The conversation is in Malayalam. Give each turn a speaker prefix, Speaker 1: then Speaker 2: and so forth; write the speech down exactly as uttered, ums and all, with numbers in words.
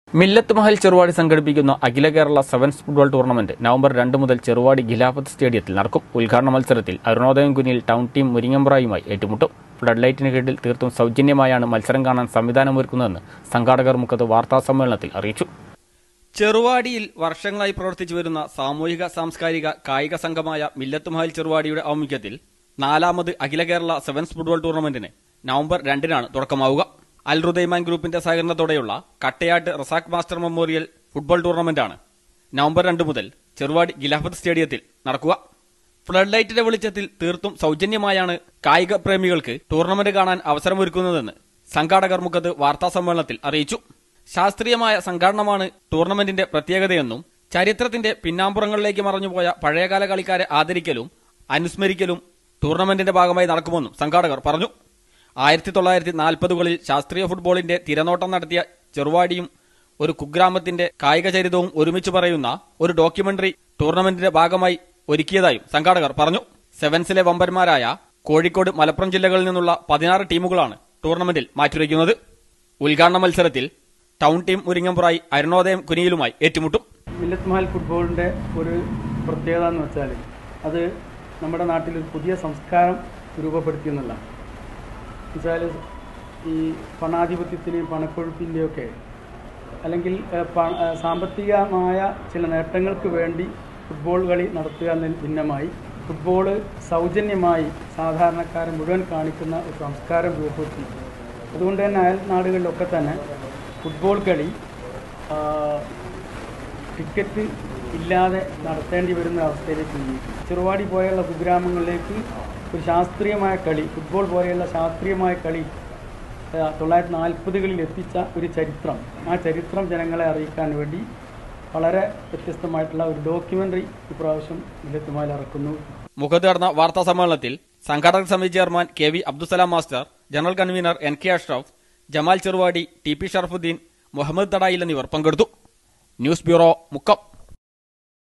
Speaker 1: മില്ലത്ത് മഹൽ ചെറുവാടി സംഘടിപ്പിക്കുന്ന അഖില Kerala sevens football tournament November രണ്ട് മുതൽ ചെറുവാടി ഖിലാഫത്ത് സ്റ്റേഡിയത്തിൽ നടക്കും. ഉദ്ഘാടന മത്സരത്തിൽ അരുണോദയം കുനിയിൽ ടൗൺ ടീം മുരിങ്ങമ്പ്രായുമായി ഏറ്റുമുട്ടും. ഫ്ലഡ് ലൈറ്റിന് കീഴിൽ തീർത്തും സൗജന്യമായാണ് മത്സരം കാണാൻ സംവിധാനമൊരുക്കുന്നതെന്ന് സംഘാടകർ മുഖത്ത് വാർത്താസമ്മേളനത്തിൽ അറിയിച്ചു. ചെറുവാടിയിൽ വർഷങ്ങളായി പ്രവർത്തിച്ചു വരുന്ന സാമൂഹിക സാംസ്കാരിക കായിക സംഘമായ മില്ലത്ത് മഹൽ ചെറുവാടിയുടെ ആഭിമുഖ്യത്തിൽ നാലാമത് അഖില കേരള സെവൻസ് ഫുട്ബോൾ ടൂർണമെന്റിന് നവംബർ രണ്ടിനാണ് തുടക്കമാവുക. അൽ റുദൈമാൻ ഗ്രൂപ്പിന്റെ സഹകരണത്തോടെയുള്ള Kattayat Razak master memorial football ടൂർണമെന്റാണ് നവംബർ രണ്ട് മുതൽ ചെറുവാടി ഖിലാഫത്ത് സ്റ്റേഡിയത്തിൽ നടക്കുക. ഫ്ലഡ് ലൈറ്റിന്റെ വെളിച്ചത്തിൽ തീർത്തും സൗജന്യമായാണ് കായിക പ്രേമികൾക്ക് ടൂർണമെന്റ് കാണാൻ അവസരമൊരുക്കുന്നതെന്ന് സംഘാടകർ മുഖത്ത് വാർത്താസമ്മേളനത്തിൽ അറിയിച്ചു. ശാസ്ത്രീയമായ സംഘാടനമാണ് ടൂർണമെന്റിന്റെ പ്രത്യേകതയെന്നും ചരിത്രത്തിന്റെ പിന്നാമ്പുറങ്ങളിലേക്ക് മറഞ്ഞുപോയ പഴയകാല കളിക്കാരെ ആദരിക്കലും അനുസ്മരിക്കലും ടൂർണമെന്റിന്റെ ഭാഗമായി നടക്കുമെന്നും സംഘാടകർ പറഞ്ഞു. ആയിരത്തി തൊള്ളായിരത്തി നാൽപ്പതുകളിൽ ശാസ്ത്രീയ ഫുട്ബോളിന്റെ തിരനോട്ടം നടത്തിയ ചെറുവാടിയും ഒരു കുഗ്രാമത്തിന്റെ കായിക ചരിത്രവും ഒരുമിച്ച് പറയുന്ന ഒരു ഡോക്യുമെന്ററി ടൂർണമെന്റിന്റെ ഭാഗമായി ഒരുക്കിയതായും സംഘാടകർ പറഞ്ഞു. സെവൻസിലെ വമ്പന്മാരായ കോഴിക്കോട്, മലപ്പുറം ജില്ലകളിൽ നിന്നുള്ള പതിനാറ് ടീമുകളാണ് ടൂർണമെന്റിൽ മാറ്റുരയ്ക്കുന്നത്. ഉദ്ഘാടന മത്സരത്തിൽ ടൗൺ ടീം മുരിങ്ങമ്പ്രായി അരുണോദയം കുനിയിലുമായി ഏറ്റുമുട്ടും.
Speaker 2: മില്ലത്ത് മഹൽ ഫുട്ബോളിന്റെ ഒരു പ്രത്യേകത എന്ന് വെച്ചാൽ അത് നമ്മുടെ നാട്ടിൽ ഒരു പുതിയ സംസ്കാരം രൂപപ്പെടുത്തിയെന്നുള്ള വെച്ചാൽ ഈ പണാധിപത്യത്തിൻ്റെയും പണക്കൊഴുപ്പിൻ്റെയൊക്കെ അല്ലെങ്കിൽ സാമ്പത്തികമായ ചില നേട്ടങ്ങൾക്ക് വേണ്ടി ഫുട്ബോൾ കളി നടത്തുക എന്നതിന് ഭിന്നമായി ഫുട്ബോള് സൗജന്യമായി സാധാരണക്കാരൻ മുഴുവൻ കാണിക്കുന്ന ഒരു സംസ്കാരം രൂപപ്പെടുത്തി. അതുകൊണ്ട് തന്നെ അയൽ നാടുകളിലൊക്കെ തന്നെ ഫുട്ബോൾ കളി ടിക്കറ്റ് ഇല്ലാതെ നടത്തേണ്ടി വരുന്ന അവസ്ഥയിലേക്ക് നീങ്ങി. ചെറുവാടി പോലെയുള്ള കുഗ്രാമങ്ങളിലേക്ക് ഒരു ശാസ്ത്രീയമായ കളി, ഫുട്ബോൾ പോലെയുള്ള ശാസ്ത്രീയമായ കളി തൊള്ളായിരത്തി നാൽപ്പതുകളിൽ എത്തിച്ച ഒരു ചരിത്രം, ആ ചരിത്രം ജനങ്ങളെ അറിയിക്കാൻ വേണ്ടി വളരെ വ്യത്യസ്തമായിട്ടുള്ള ഒരു ഡോക്യുമെന്ററി ഇപ്രാവശ്യം മില്ലത്ത് മഹൽ ഇറക്കുന്നു.
Speaker 1: മുഖത്ത് നടന്ന വാർത്താ സമ്മേളനത്തിൽ സംഘാടക സമിതി chairman K V Abdussalam master, general convener N K Ashraf, Jamal Cheruvadi, T P Sharafuddeen, Muhammad Thadayil എന്നിവർ പങ്കെടുത്തു. News bureau, Mukkam.